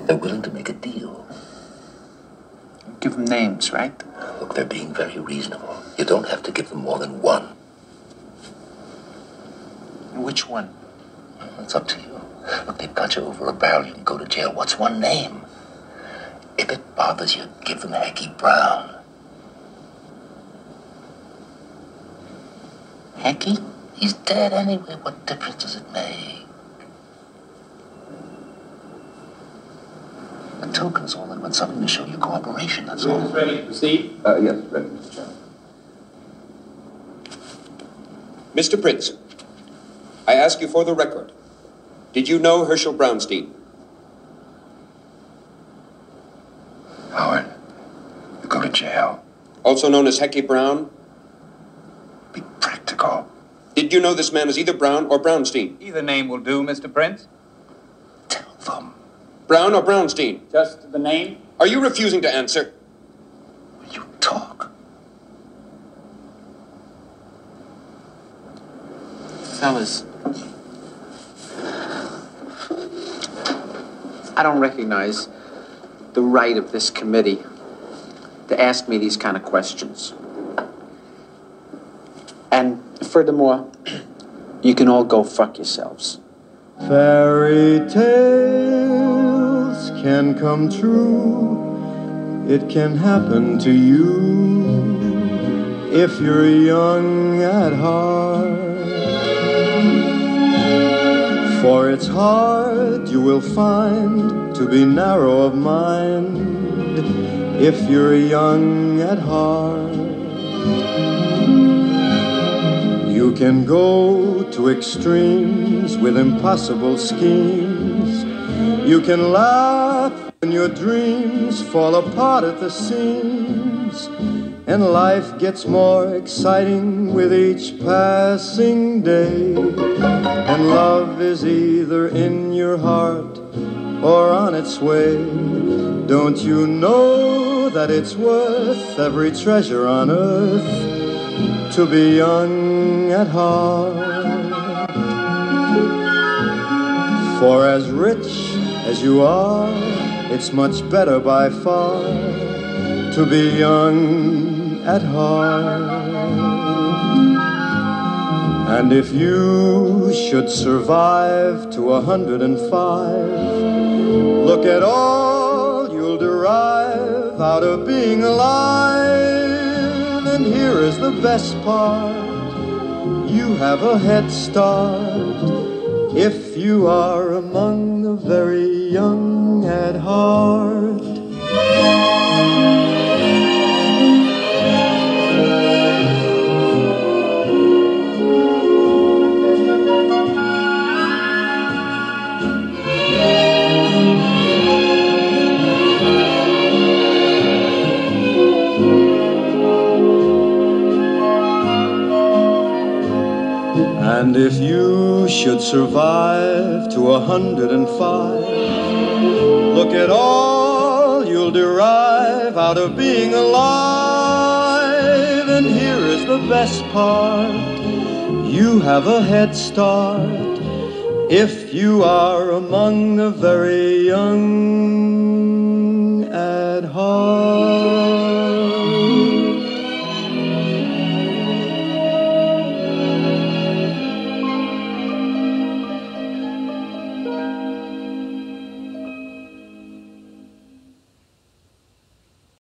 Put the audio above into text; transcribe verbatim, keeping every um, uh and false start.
They're willing to make a deal. Give them names, right? Look, they're being very reasonable. You don't have to give them more than one. Which one? Well, it's up to you. Look, they've got you over a barrel. You can go to jail. What's one name? If it bothers you, give them Hecky Brown. Hecky? He's dead anyway. What difference does it make? A token's all they want, something to show you cooperation, that's all. Is ready to proceed? Uh, yes, ready, Mister Chairman. Mister Prince, I ask you for the record. Did you know Herschel Brownstein? Howard, you go to jail. Also known as Hecky Brown? Be practical. Did you know this man as either Brown or Brownstein? Either name will do, Mister Prince. Tell them. Brown or Brownstein? Just the name? Are you refusing to answer? You talk. Fellas, I don't recognize the right of this committee to ask me these kind of questions. And furthermore, you can all go fuck yourselves. Fairy tales can come true. It can happen to you if you're young at heart. For it's hard, you will find, to be narrow of mind if you're young at heart. You can go to extremes with impossible schemes. You can laugh when your dreams fall apart at the seams. And life gets more exciting with each passing day. And love is either in your heart or on its way. Don't you know that it's worth every treasure on earth to be young at heart? For as rich as you are, it's much better by far to be young at heart. And if you should survive to a hundred and five, look at all you'll derive out of being alive. And here is the best part, you have a head start if you are among the very young at heart. And if you should survive to a hundred and five, look at all you'll derive out of being alive. And here is the best part, you have a head start if you are among the very young